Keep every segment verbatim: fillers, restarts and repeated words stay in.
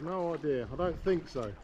I've no idea. I don't think so.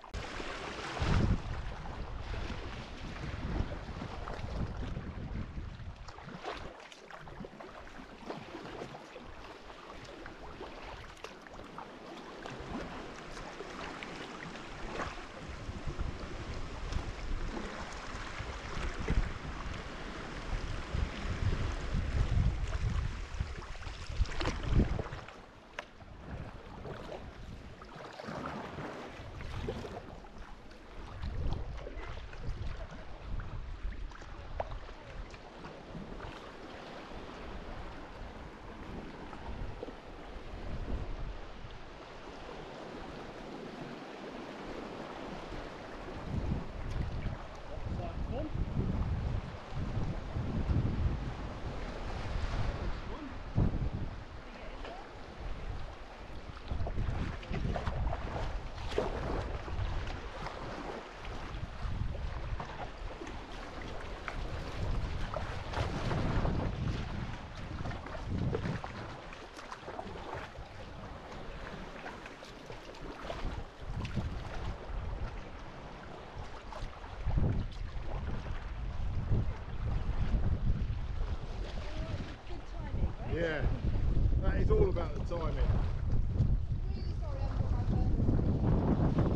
Yeah, that is all about the timing. Really sorry I haven't got my phone.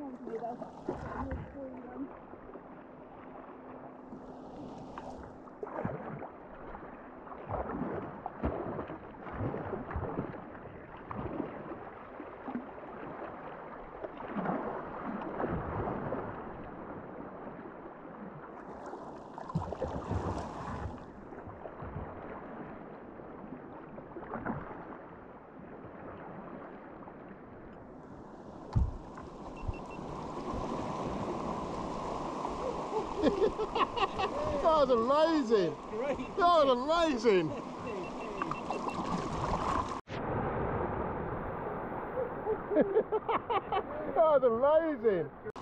reminds me though. That was amazing! Great! That was amazing! That was amazing!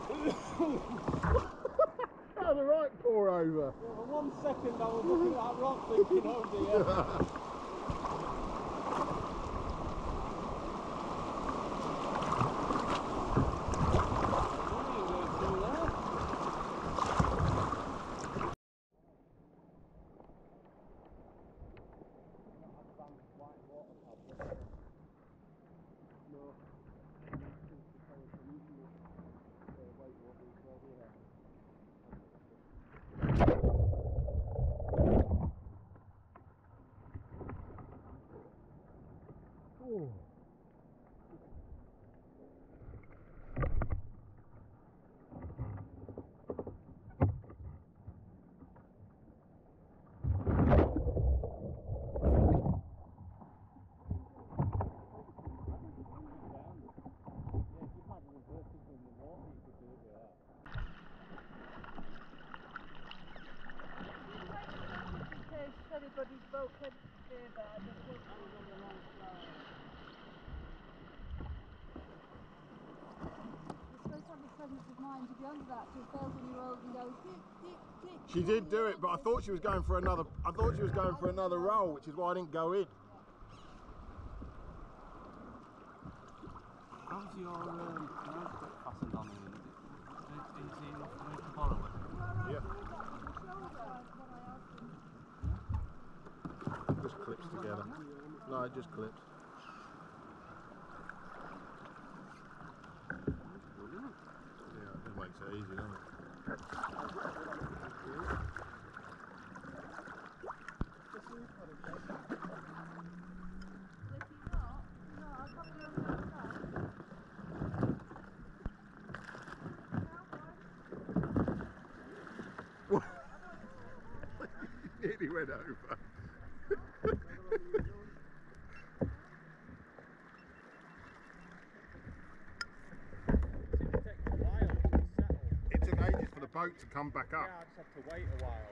That was a right pour over! Yeah, for one second I was looking at that rock thinking, oh dear. Oh. Anybody's boat can steer there, I just think I was on the wrong side. You're supposed to have the presence of mind to be under that, to fail when you're old and go tick, tick, tick. She did do it, but I thought she was going for another. I thought she was going for another roll, which is why I didn't go in. How's your um, nose clip fastened on in? Is it easy enough for me to borrow it? Yeah. Just clips together. No, it just clips. Yeah, it just makes it easy, doesn't it? Nearly went over. It took ages for the boat to come back up. Yeah, I just had to wait a while.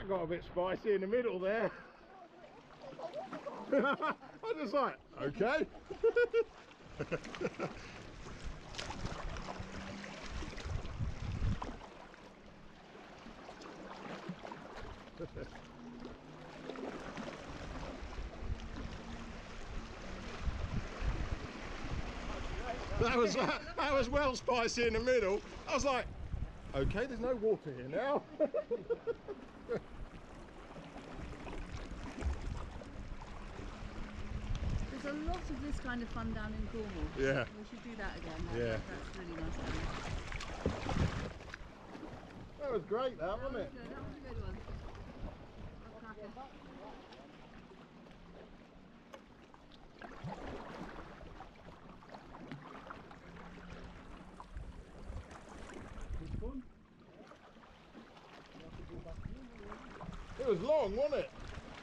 That got a bit spicy in the middle there. I was just like, okay. That was uh, that was well spicy in the middle. I was like, okay, there's no water here now. There's a lot of this kind of fun down in Cornwall. Yeah. We should do that again. That, Yeah. That's really nice. That was great, that, wasn't it? That was a good one. A cracker. Good fun. It was long, wasn't it?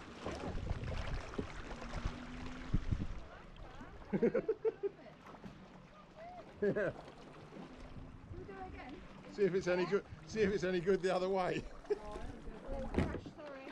Yeah. Can we do it again? See if it's any good. See if it's any good the other way. Oh, crash, sorry.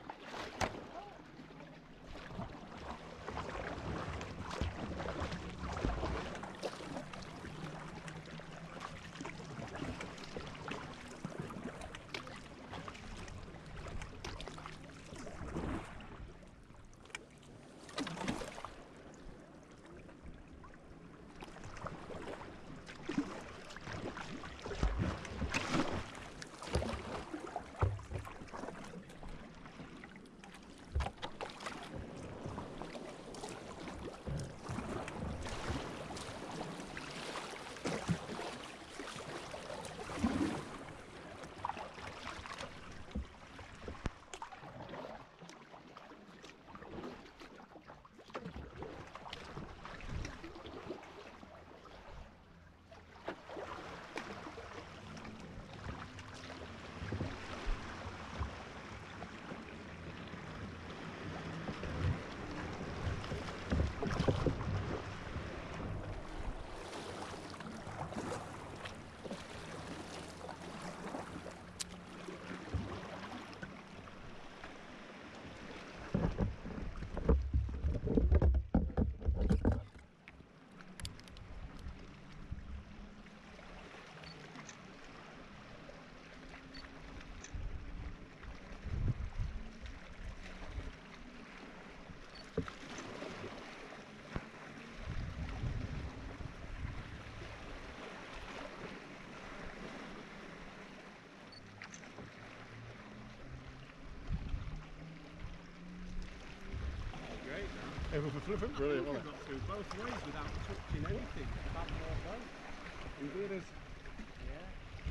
It was a flipping brilliant, wasn't it? Got through both ways without touching anything. Back more boat. We did us. Yeah.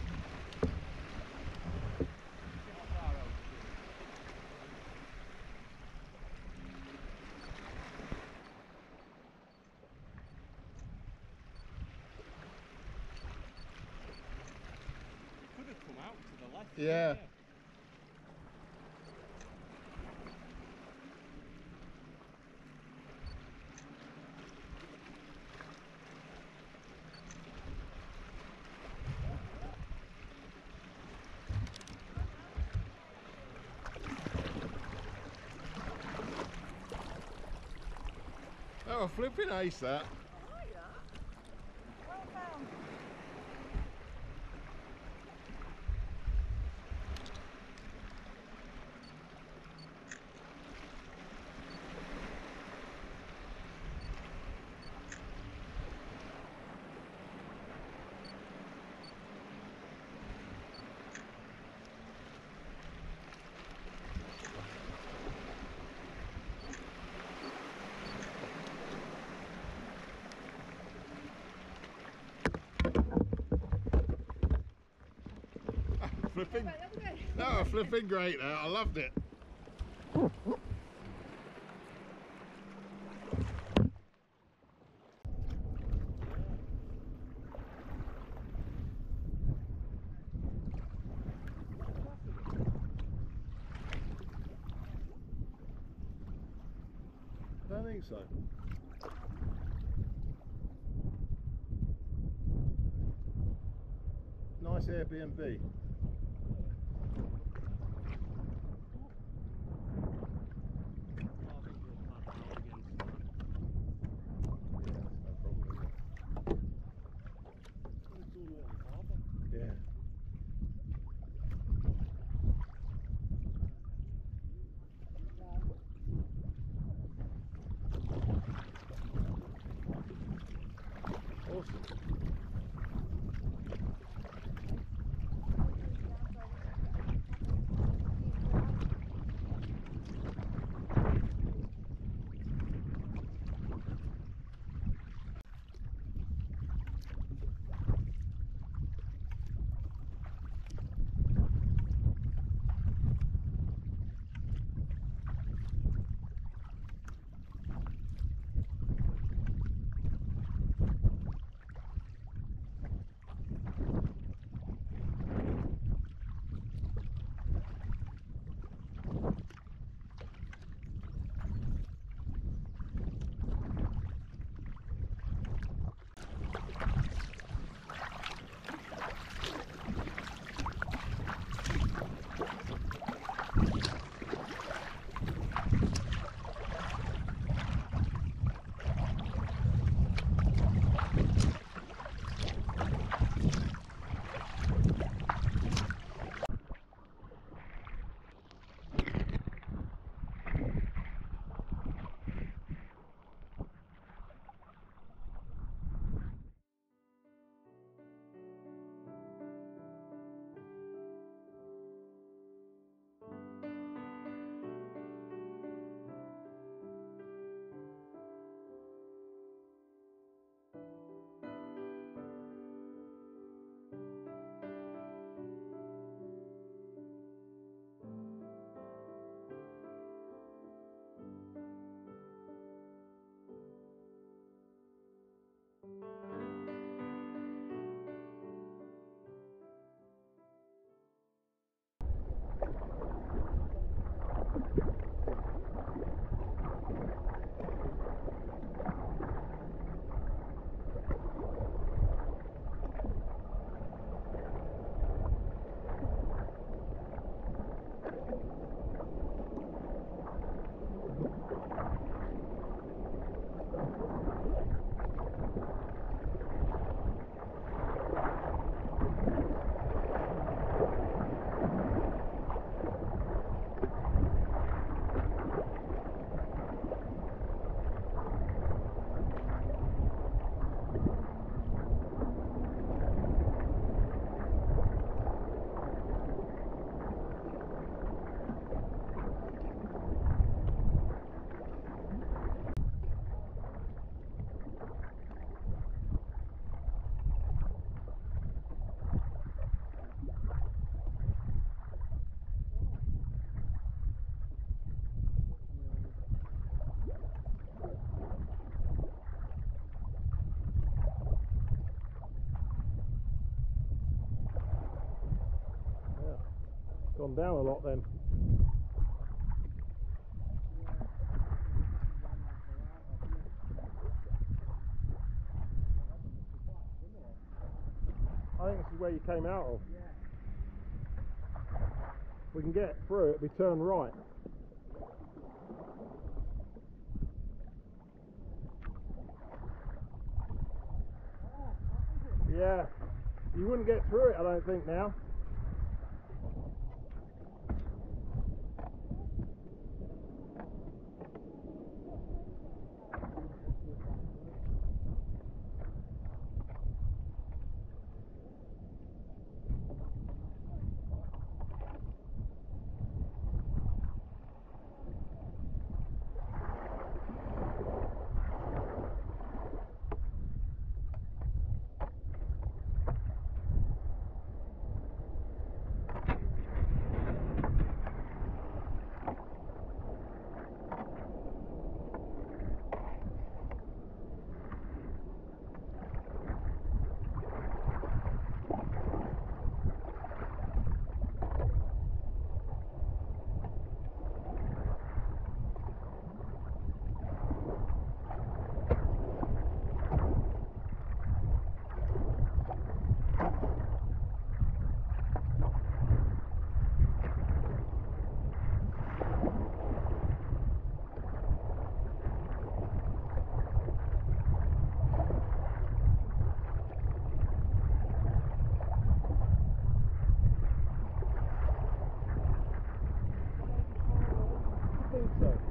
Not far over here. Could have come out to the left. Yeah. couldn't Oh, a flipping ace that. Oh, yeah. Well found. Flipping. Right, the other way. No, flipping great that. I loved it. I don't think so. Nice Airbnb. Gone down a lot then. I think this is where you came out of. Yeah. We can get through it, we turn right. Yeah, you wouldn't get through it, I don't think, now. I think so.